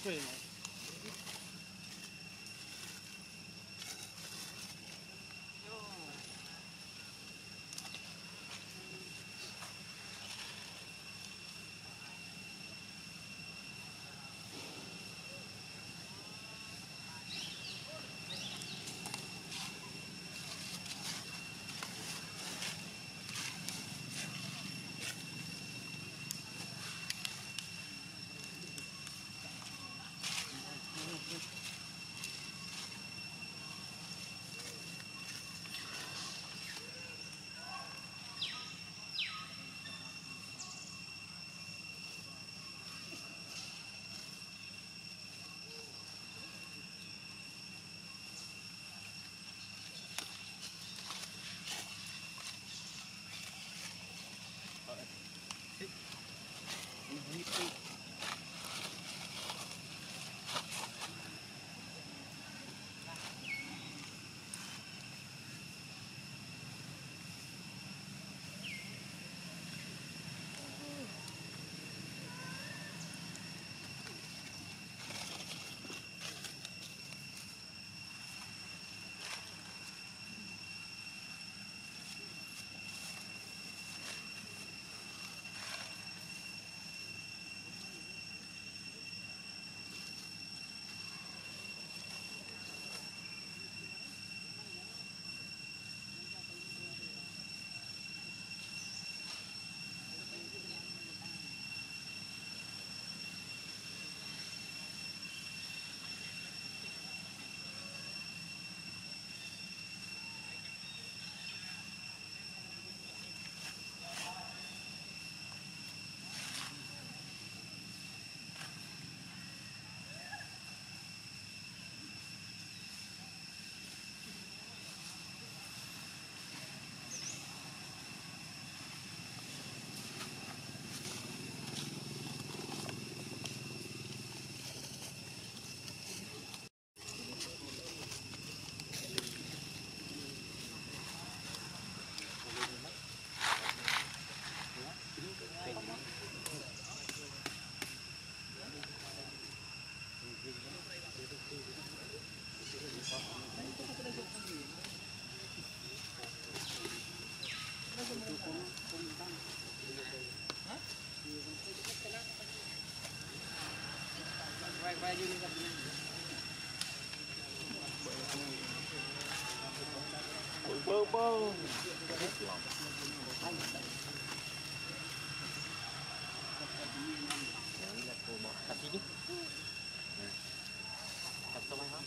bơ bơ tập gì chứ tập sao mai hết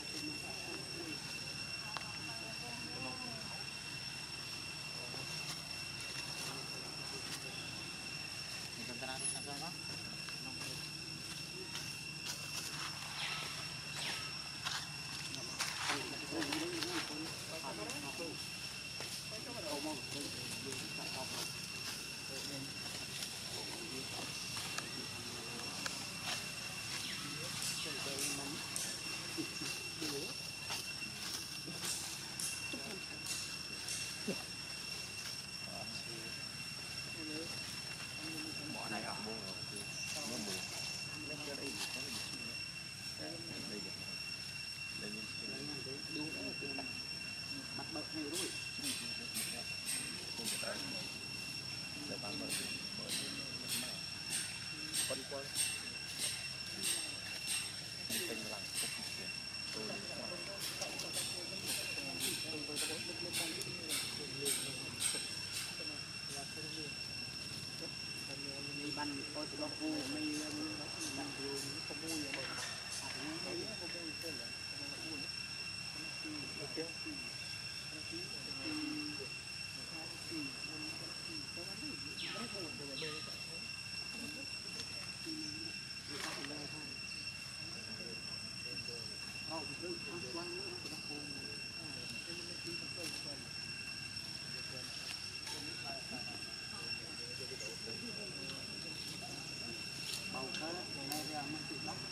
mình cần ra đi sao đó bỏ này học mua rồi nó mù lấy cái đây đây đúng mặt bậc này đúng rồi để bán bậc con qua tình lặng tôi ban coi tụi nó vui mày ban vui không vui vậy thấy không vui thế là nó vui ok bầu khá này ra mình tự đắp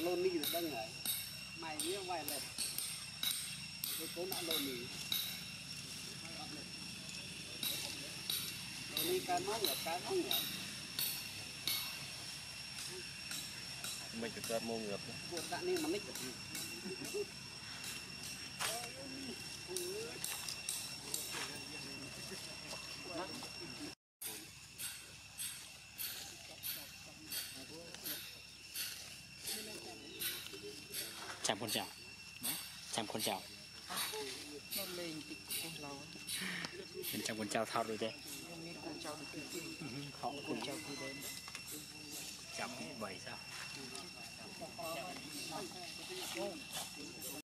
lôn đi được đăng rồi mày nhớ vài lần tôi cố đã lôn đi lôn đi cá nóng rồi mình phải cơn mua ngược buồn tạ nên mà nít được chạm con chảo chạm con chảo nó lên thì con lâu เป็นchạm con chảo thao rồi đấy มีcon trâu được cái gì họ con cũng trâu thì đến chạm bảy sao